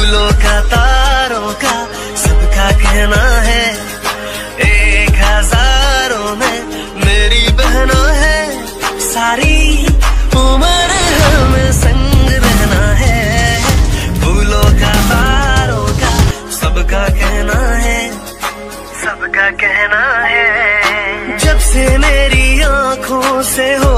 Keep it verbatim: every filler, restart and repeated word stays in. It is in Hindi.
फूलों का तारों का सबका कहना है, एक हजारों में मेरी बहना है, सारी उम्र हमें संग रहना है। फूलों का तारों का सबका कहना है, सबका कहना है। जब से मेरी आंखों से हो